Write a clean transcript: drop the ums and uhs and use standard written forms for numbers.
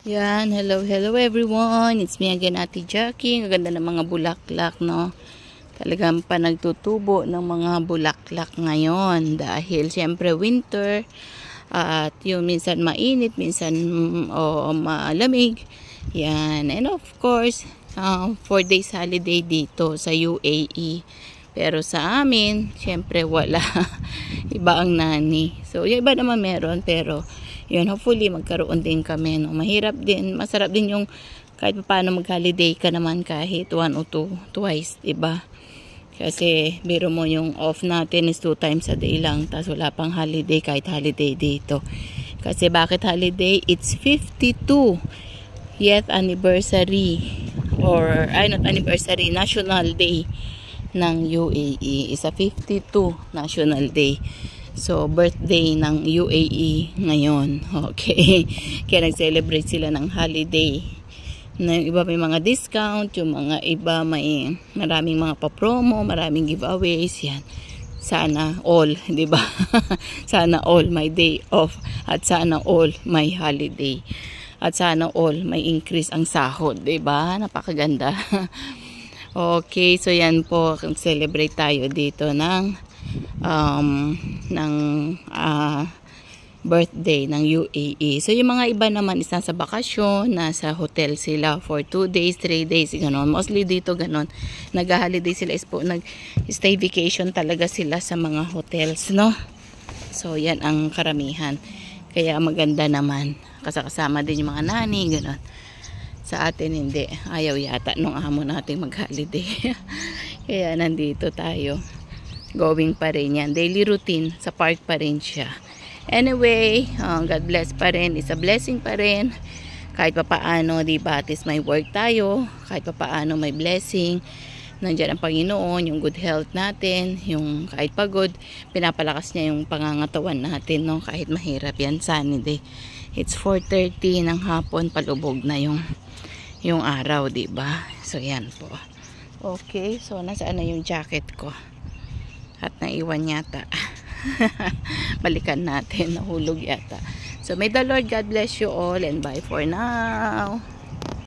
Yan, hello everyone. It's me again, Ate Jackie. Ang ganda ng mga bulaklak, no? Talagang pa nagtutubo ng mga bulaklak ngayon dahil siyempre winter at yung minsan mainit, minsan malamig. Yan. And of course, 4 days holiday dito sa UAE. Pero sa amin, siyempre wala. Iba ang nani. So, yung iba naman meron, pero yun, hopefully magkaroon din kami, no? Mahirap din, masarap din yung kahit paano mag-holiday ka naman kahit 1 o 2, twice, diba? Kasi biro mo yung off natin is 2 times a day lang, tapos wala pang holiday kahit holiday dito. Kasi bakit holiday? It's 52th anniversary or not anniversary, national day ng UAE. Is a 52 national day. So, birthday ng UAE ngayon. Okay. Kaya nag-celebrate sila ng holiday. Yung iba may mga discount, yung mga iba may maraming mga pa-promo, maraming giveaways. Yan. Sana all, di ba? Sana all may day off. At sana all may holiday. At sana all may increase ang sahod, di ba? Napakaganda. Okay, so yan po. Celebrate tayo dito ng birthday ng UAE. So, yung mga iba naman is nasa bakasyon, nasa hotel sila for 2 days, 3 days, gano'n. Mostly dito gano'n. Nag-holiday sila, nag-stay vacation talaga sila sa mga hotels, no? So, yan ang karamihan. Kaya maganda naman. Kasama din yung mga nani, gano'n. Sa atin hindi. Ayaw yata nung amo natin mag-holiday. Kaya nandito tayo. Going pa rin yan. Daily routine. Sa park pa rin siya. Anyway, God bless pa rin. It's a blessing pa rin. Kahit pa paano, diba, at least may work tayo. Kahit pa paano may blessing. Nandiyan ang Panginoon, yung good health natin, yung kahit pagod, pinapalakas niya yung pangangatawan natin, no? Kahit mahirap yan, sunny day. It's 4:30 ng hapon, palubog na yung araw, diba? So, yan po. Okay, so nasaan na yung jacket ko? At naiwan yata. Balikan natin. Nahulog yata. So may the Lord. God bless you all. And bye for now.